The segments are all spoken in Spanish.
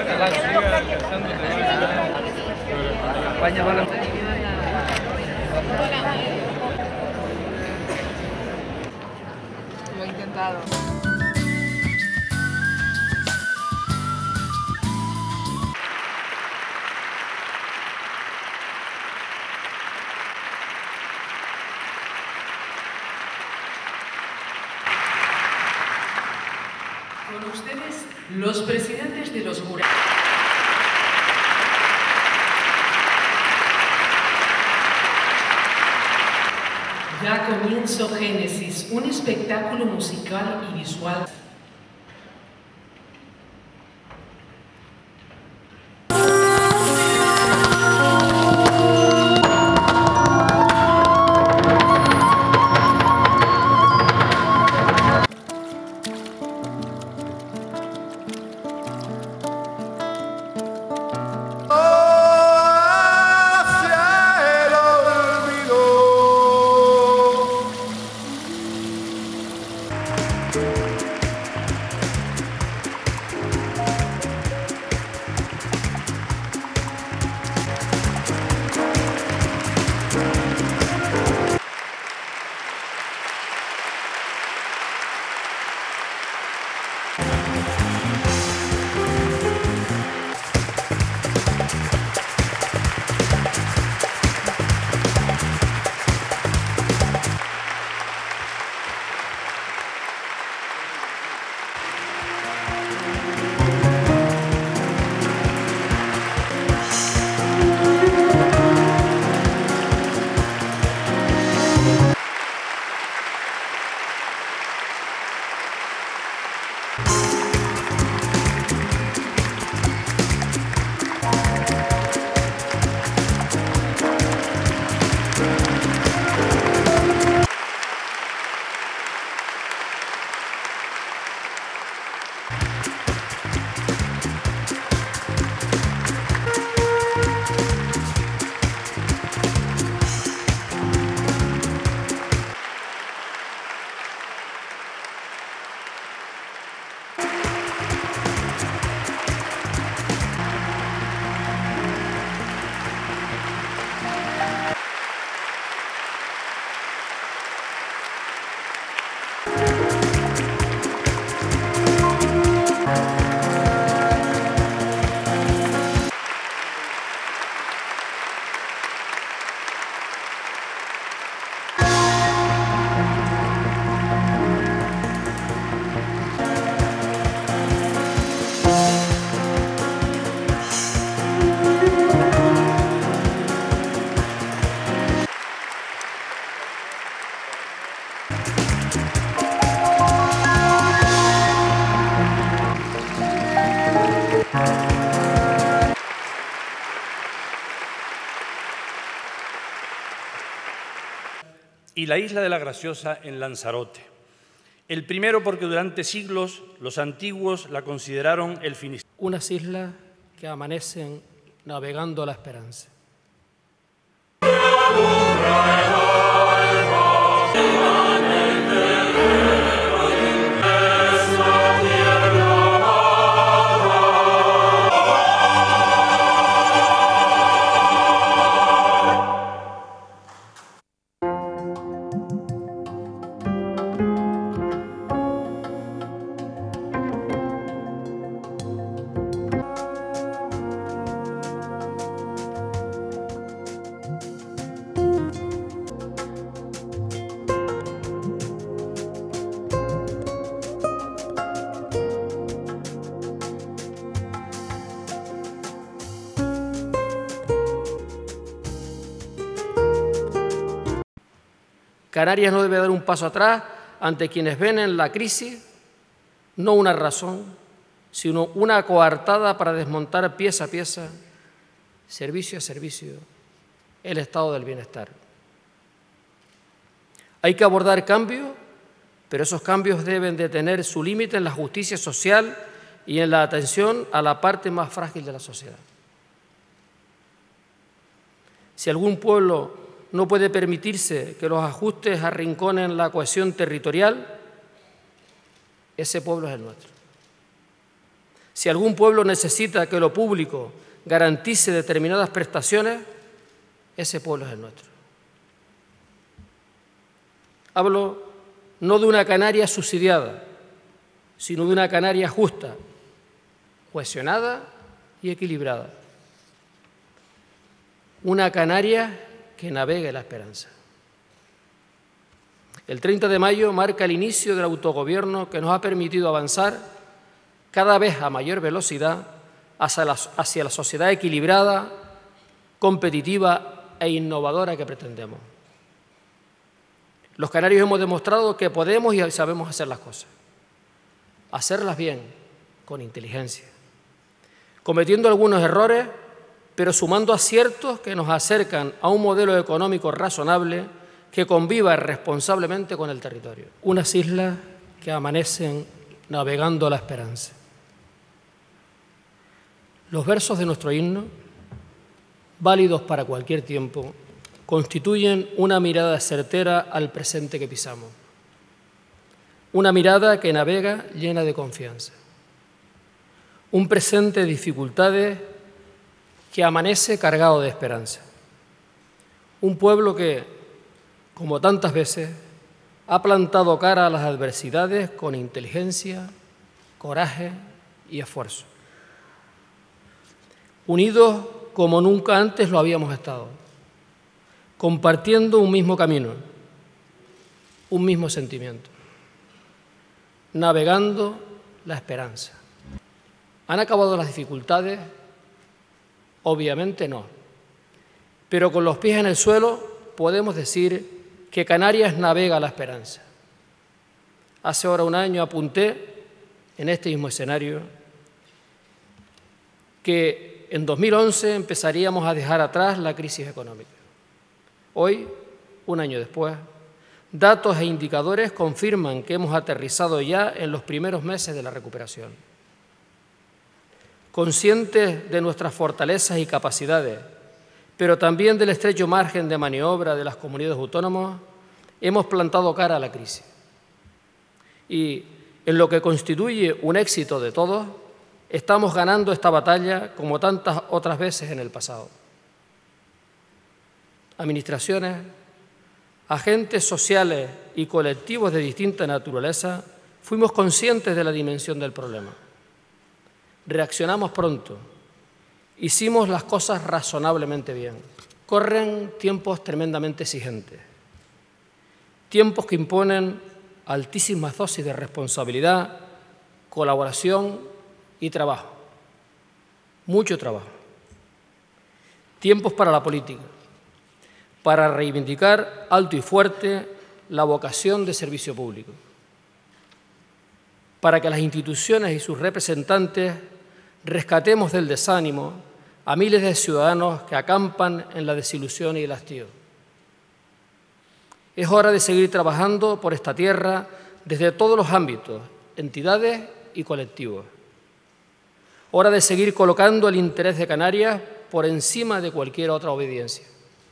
Lo he intentado. Con ustedes, los presidentes de los jurados. Da comienzo Génesis, un espectáculo musical y visual. Y la isla de la Graciosa en Lanzarote. El primero porque durante siglos los antiguos la consideraron el Finisterre. Unas islas que amanecen navegando a la esperanza. Canarias no debe dar un paso atrás ante quienes ven en la crisis no una razón, sino una coartada para desmontar pieza a pieza, servicio a servicio, el estado del bienestar. Hay que abordar cambios, pero esos cambios deben de tener su límite en la justicia social y en la atención a la parte más frágil de la sociedad. Si algún pueblo no puede permitirse que los ajustes arrinconen la cohesión territorial, ese pueblo es el nuestro. Si algún pueblo necesita que lo público garantice determinadas prestaciones, ese pueblo es el nuestro. Hablo no de una Canarias subsidiada, sino de una Canarias justa, cohesionada y equilibrada. Una Canarias que navegue la esperanza. El 30 de mayo marca el inicio del autogobierno que nos ha permitido avanzar cada vez a mayor velocidad hacia la sociedad equilibrada, competitiva e innovadora que pretendemos. Los canarios hemos demostrado que podemos y sabemos hacer las cosas. Hacerlas bien, con inteligencia, cometiendo algunos errores, pero sumando aciertos que nos acercan a un modelo económico razonable que conviva responsablemente con el territorio. Unas islas que amanecen navegando la esperanza. Los versos de nuestro himno, válidos para cualquier tiempo, constituyen una mirada certera al presente que pisamos. Una mirada que navega llena de confianza. Un presente de dificultades que amanece cargado de esperanza. Un pueblo que, como tantas veces, ha plantado cara a las adversidades con inteligencia, coraje y esfuerzo. Unidos como nunca antes lo habíamos estado, compartiendo un mismo camino, un mismo sentimiento, navegando la esperanza. ¿Han acabado las dificultades? Obviamente no, pero con los pies en el suelo podemos decir que Canarias navega la esperanza. Hace ahora un año apunté en este mismo escenario que en 2011 empezaríamos a dejar atrás la crisis económica. Hoy, un año después, datos e indicadores confirman que hemos aterrizado ya en los primeros meses de la recuperación. Conscientes de nuestras fortalezas y capacidades, pero también del estrecho margen de maniobra de las comunidades autónomas, hemos plantado cara a la crisis. Y en lo que constituye un éxito de todos, estamos ganando esta batalla como tantas otras veces en el pasado. Administraciones, agentes sociales y colectivos de distinta naturaleza fuimos conscientes de la dimensión del problema. Reaccionamos pronto, hicimos las cosas razonablemente bien. Corren tiempos tremendamente exigentes, tiempos que imponen altísimas dosis de responsabilidad, colaboración y trabajo, mucho trabajo. Tiempos para la política, para reivindicar alto y fuerte la vocación de servicio público, para que las instituciones y sus representantes rescatemos del desánimo a miles de ciudadanos que acampan en la desilusión y el hastío. Es hora de seguir trabajando por esta tierra desde todos los ámbitos, entidades y colectivos. Hora de seguir colocando el interés de Canarias por encima de cualquier otra obediencia.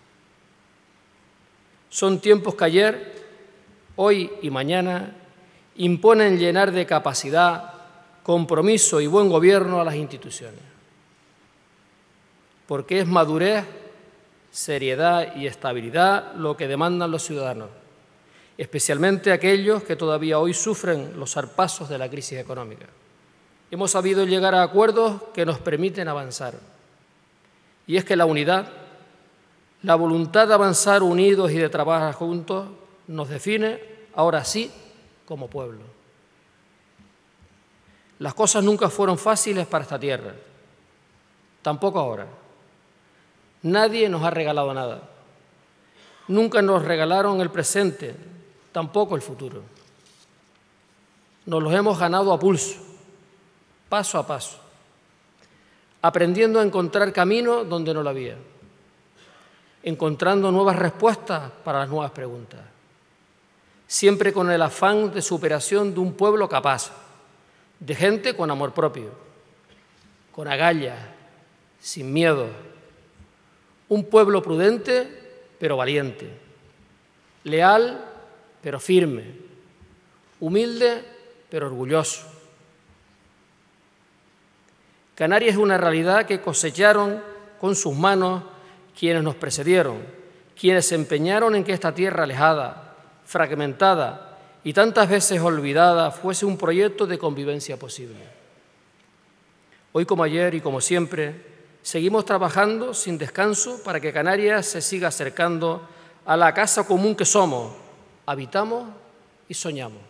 Son tiempos que ayer, hoy y mañana imponen llenar de capacidad, compromiso y buen gobierno a las instituciones, porque es madurez, seriedad y estabilidad lo que demandan los ciudadanos, especialmente aquellos que todavía hoy sufren los zarpazos de la crisis económica. Hemos sabido llegar a acuerdos que nos permiten avanzar, y es que la unidad, la voluntad de avanzar unidos y de trabajar juntos nos define, ahora sí, como pueblo. Las cosas nunca fueron fáciles para esta tierra, tampoco ahora. Nadie nos ha regalado nada. Nunca nos regalaron el presente, tampoco el futuro. Nos los hemos ganado a pulso, paso a paso, aprendiendo a encontrar camino donde no lo había, encontrando nuevas respuestas para las nuevas preguntas, siempre con el afán de superación de un pueblo capaz, de gente con amor propio, con agallas, sin miedo. Un pueblo prudente, pero valiente, leal, pero firme, humilde, pero orgulloso. Canarias es una realidad que cosecharon con sus manos quienes nos precedieron, quienes se empeñaron en que esta tierra alejada, fragmentada y tantas veces olvidada fuese un proyecto de convivencia posible. Hoy como ayer y como siempre, seguimos trabajando sin descanso para que Canarias se siga acercando a la casa común que somos, habitamos y soñamos.